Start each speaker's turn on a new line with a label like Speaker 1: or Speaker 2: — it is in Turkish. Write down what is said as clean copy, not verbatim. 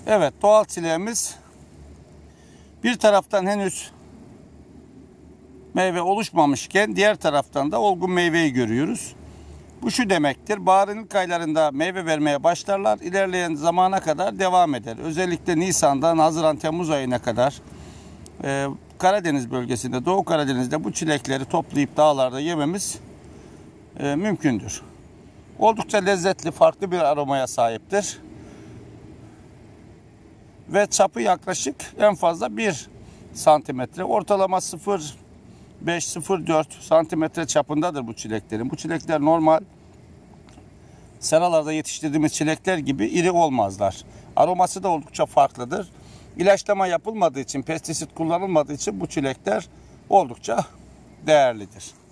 Speaker 1: Evet, doğal çileğimiz bir taraftan henüz meyve oluşmamışken diğer taraftan da olgun meyveyi görüyoruz. Bu şu demektir: baharın ilk aylarında meyve vermeye başlarlar, ilerleyen zamana kadar devam eder. Özellikle Nisan'dan Haziran-Temmuz ayına kadar Karadeniz bölgesinde, Doğu Karadeniz'de bu çilekleri toplayıp dağlarda yememiz mümkündür. Oldukça lezzetli, farklı bir aromaya sahiptir. Ve çapı yaklaşık en fazla 1 santimetre. Ortalama 0,5-0,4 santimetre çapındadır bu çileklerin. Bu çilekler normal seralarda yetiştirdiğimiz çilekler gibi iri olmazlar. Aroması da oldukça farklıdır. İlaçlama yapılmadığı için, pestisit kullanılmadığı için bu çilekler oldukça değerlidir.